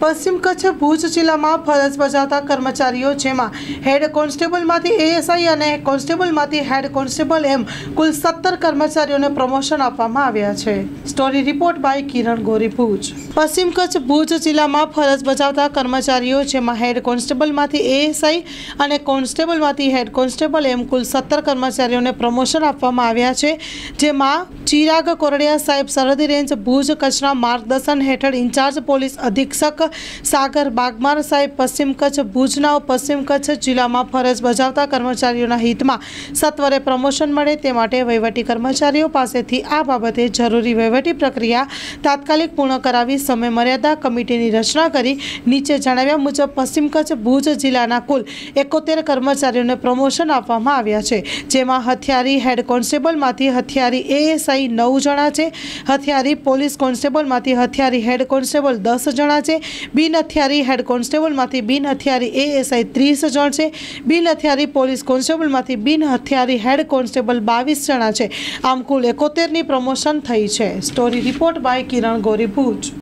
પશ્ચિમ કચ્છ ભુજ જિલ્લામાં ફરજ બજાવતા કર્મચારીઓ જેમાં હેડ કોન્સ્ટેબલમાંથી એએસઆઈ અને કોન્સ્ટેબલમાંથી હેડ કોન્સ્ટેબલ એમ કુલ 17 કર્મચારીઓને પ્રમોશન આપવામાં આવ્યા છે। સ્ટોરી રિપોર્ટ બાય કિરણ ગોરી ભુજ। પશ્ચિમ કચ્છ ભુજ જિલ્લામાં ફરજ બજાવતા કર્મચારીઓ જેમાં હેડ કોન્સ્ટેબલમાંથી એએસઆઈ અને કોન્સ્ટેબલમાંથી હેડ કોન્સ્ટેબલ એમ કુલ 17 કર્મચારીઓને પ્રમોશન આપવામાં આવ્યા છે, જેમાં ચિરાગ કોરડિયા સાહેબ સરહદી રેન્જ ભુજ કચ્છના માર્ગદર્શન હેઠળ ઇન્ચાર્જ પોલીસ અધિક્ષક સાગર બાગમાર સાહેબ પશ્ચિમ કચ્છ ભુજના પશ્ચિમ કચ્છ જિલ્લામાં ફરજ બજાવતા કર્મચારીઓના હિતમાં સત્વરે પ્રમોશન મળે તે માટે વહીવટી કર્મચારીઓ પાસેથી આ બાબતે જરૂરી વહીવટી પ્રક્રિયા તાત્કાલિક પૂર્ણ કરાવી સમય મર્યાદા કમિટીની રચના કરી નીચે જણાવ્યા મુજબ પશ્ચિમ કચ્છ ભુજ જિલ્લાના કુલ 71 કર્મચારીઓને પ્રમોશન આપવામાં આવ્યા છે, જેમાં હથિયારી હેડ કોન્સ્ટેબલમાંથી હથિયારી એએસઆઈ 9 જણા છે, હથિયારી પોલીસ કોન્સ્ટેબલમાંથી હથિયારી હેડ કોન્સ્ટેબલ 10 જણા છે, બિન હથિયારી હેડ કોન્સ્ટેબલમાંથી બિન હથિયારી એએસઆઈ 30 જણ છે, બિન હથિયારી પોલીસ કોન્સ્ટેબલમાંથી બિન હથિયારી હેડ કોન્સ્ટેબલ 22 જણા છે। આમ કુલ 71ની પ્રમોશન થઈ છે। Story report by Kiran Gori Bhuj.